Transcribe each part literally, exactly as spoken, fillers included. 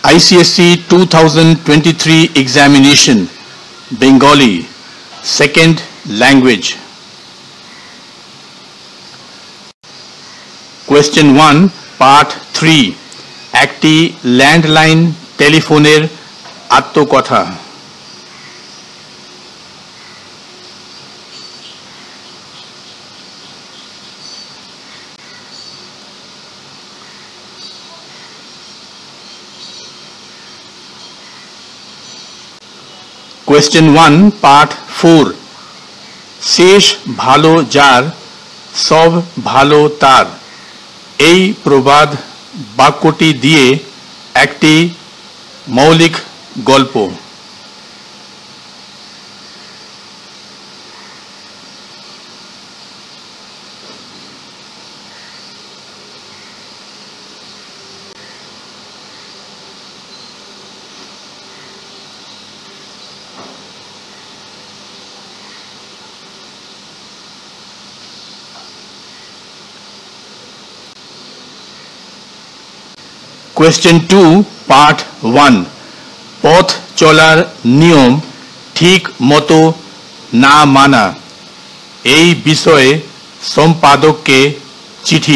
I C S E twenty twenty-three examination, Bengali, second language. Question one, part three. একটি landline টেলিফোনের আত্মকথা। Question one, part four. শেষ ভালো যার, সব ভালো তার। এই প্রবাদ বাক্যটি দিয়ে একটি মৌলিক গল্প। Question two, part one. পথ চলার নিয়ম ঠিক মতো না মানা, এই বিষয়ে সম্পাদককে চিঠি।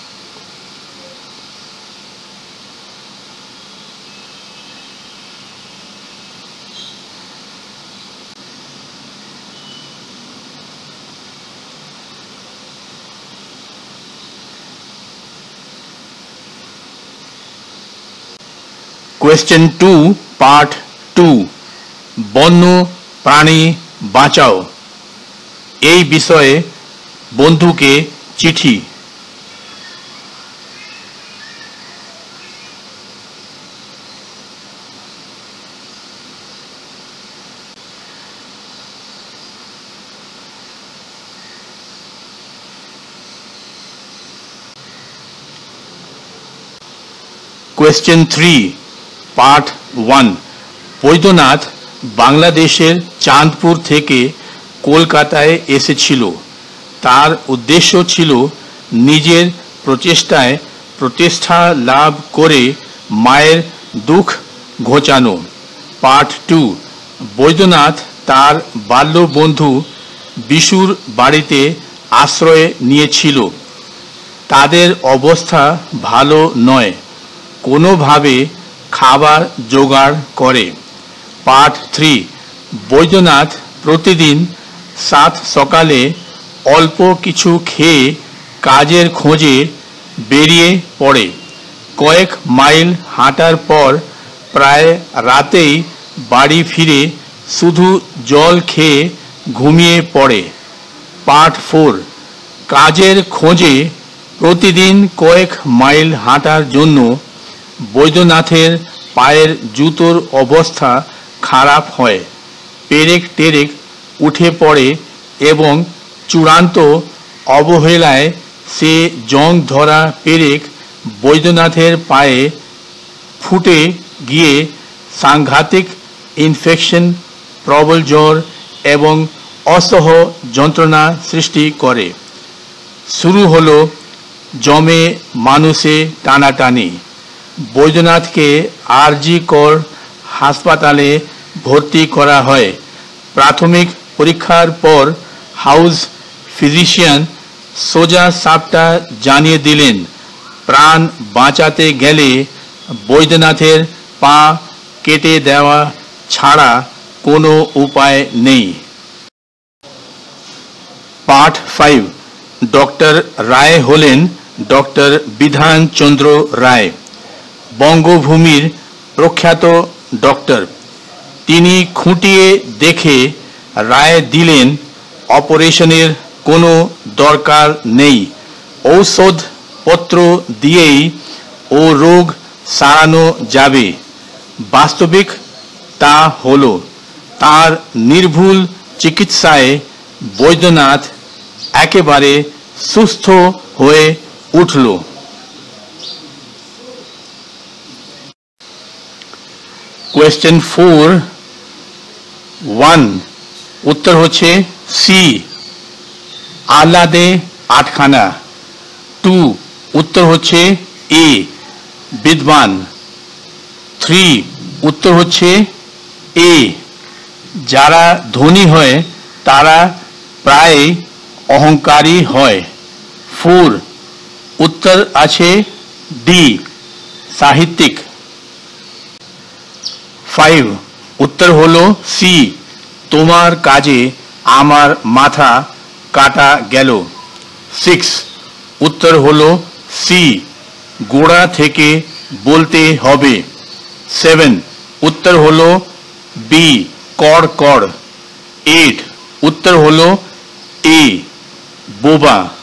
Question two, part two. বন্য প্রাণী বাঁচাও, এই বিষয়ে বন্ধুকে চিঠি। Question three, part one. Baidyanath বাংলাদেশের চাঁদপুর থেকে কলকাতায় এসেছিল। তার উদ্দেশ্য ছিল নিজের প্রচেষ্টায় প্রতিষ্ঠা লাভ করে মায়ের দুঃখ ঘোচানো। Part two. বৈদ্যনাথ তার বাল্যবন্ধু বিশুর বাড়িতে আশ্রয় নিয়েছিল। তাদের অবস্থা ভালো নয়, কোনোভাবে খাবার জোগাড় করে। Part three. বৈদ্যনাথ প্রতিদিন সাত সকালে অল্প কিছু খেয়ে কাজের খোঁজে বেরিয়ে পড়ে। কয়েক মাইল হাঁটার পর প্রায় রাতেই বাড়ি ফিরে শুধু জল খেয়ে ঘুমিয়ে পড়ে। Part four. কাজের খোঁজে প্রতিদিন কয়েক মাইল হাঁটার জন্য বৈদ্যনাথের পায়ের জুতোর অবস্থা খারাপ হয়, পেরেক টেরেক উঠে পড়ে এবং চূড়ান্ত অবহেলায় সে জং ধরা পেরেক বৈদ্যনাথের পায়ে ফুটে গিয়ে সাংঘাতিক ইনফেকশন, প্রবল জ্বর এবং অসহ যন্ত্রণা সৃষ্টি করে। শুরু হলো জমে মানুষে টানাটানি। বৈদ্যনাথকে আর জি কর হাসপাতালে ভর্তি করা হয়। প্রাথমিক পরীক্ষার পর হাউস ফিজিশিয়ান সোজা সাপটা জানিয়ে দিলেন, প্রাণ বাঁচাতে গেলে বৈদ্যনাথের পা কেটে দেওয়া ছাড়া কোনো উপায় নেই। Part five. ডক্টর রায় হলেন ডক্টর বিধানচন্দ্র রায়, বঙ্গভূমির প্রখ্যাত ডক্টর। তিনি খুঁটিয়ে দেখে রায় দিলেন অপারেশনের কোনো দরকার নেই, ঔষধপত্র দিয়েই ও রোগ সারানো যাবে। বাস্তবিক তা হলো। তার নির্ভুল চিকিৎসায় বৈদ্যনাথ একেবারে সুস্থ হয়ে উঠল। Question four, one. উত্তর হচ্ছে সি, আহ্লাদে আটখানা। টু, উত্তর হচ্ছে এ, বিদ্বান। থ্রি উত্তর হচ্ছে এ, যারা ধনী হয় তারা প্রায় অহংকারী হয়। ফোর উত্তর আছে ডি, সাহিত্যিক। ফাইভ উত্তর হলো সি, তোমার কাজে আমার মাথা কাটা গেল। সিক্স উত্তর হলো সি, গোড়া থেকে বলতে হবে। সেভেন উত্তর হলো বি, কড় কড়। এইট উত্তর হলো এ, বোবা।